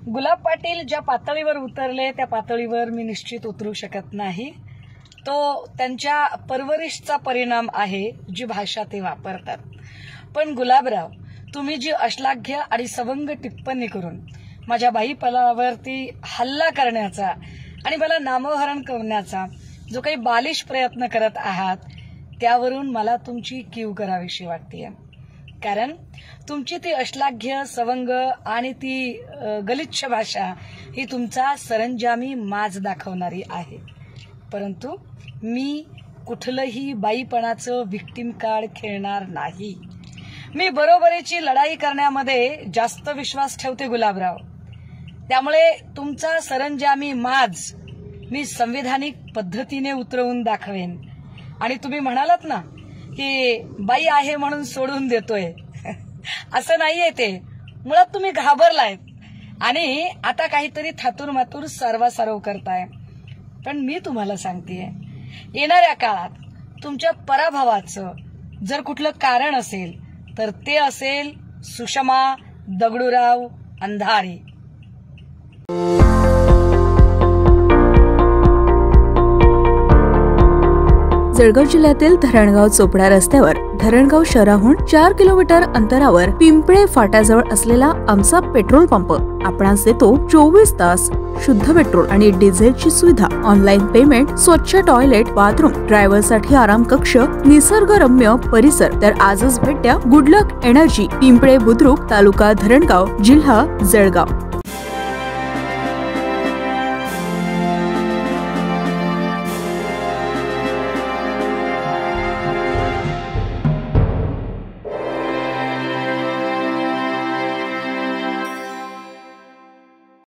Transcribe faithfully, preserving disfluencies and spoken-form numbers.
गुलाब पाटील ज्या पातळीवर उतरले त्या पातळीवर मी निश्चित उतरू शकत नाही। तो त्यांच्या परवरिशचा परिणाम आहे, जी भाषा ते वापरतात। पण गुलाबराव, तुम्ही जी अश्लाघ्य आणि सवंग टिप्पणी करून माझ्या बाईपणावरती हल्ला करण्याचा आणि मला नामोहरण करण्याचा जो काही बालिश प्रयत्न करत आहात, त्यावरून मला तुमची कीव करावीशी वाटतेय। कारण तुमची ती अश्लाघ्य, सवंग आणि ती गलिच्छ भाषा ही तुमचा सरंजामी माज दाखवणारी आहे। परंतु मी कुठलंही बाईपणाचं विक्टिम कार्ड खेळणार नाही। मी बरोबरीची लढाई करण्यामध्ये जास्त विश्वास ठेवते गुलाबराव। त्यामुळे तुमचा सरंजामी माज मी संविधानिक पद्धतीने उतरवून दाखवेन। आणि तुम्ही म्हणालात ना की बाई आहे म्हणून सोडून देतोय, असं नाहीये। ते मुळात तुम्ही घाबरलाय आणि आता काहीतरी थातूर मातूर सारवासारव करताय। पण मी तुम्हाला सांगतेय, येणाऱ्या काळात तुमच्या पराभवाचं जर कुठलं कारण असेल तर ते असेल सुषमा दगडूराव अंधारे। जळगाव जिल्ह्यातील धरणगाव चोपडा रस्त्यावर धरणगाव शहराहून चार किलोमीटर अंतरावर पिंपळे फाट्याजवळ असलेला आमचा पेट्रोल पंप आपणास देतो चोवीस तास शुद्ध पेट्रोल आणि डिझेलची सुविधा, ऑनलाईन पेमेंट, स्वच्छ टॉयलेट, बाथरूम, ड्रायव्हरसाठी आराम कक्ष, निसर्गरम्य परिसर। तर आजच भेट द्या गुडलक एनर्जी, पिंपळे बुद्रुक, तालुका धरणगाव, जिल्हा जळगाव।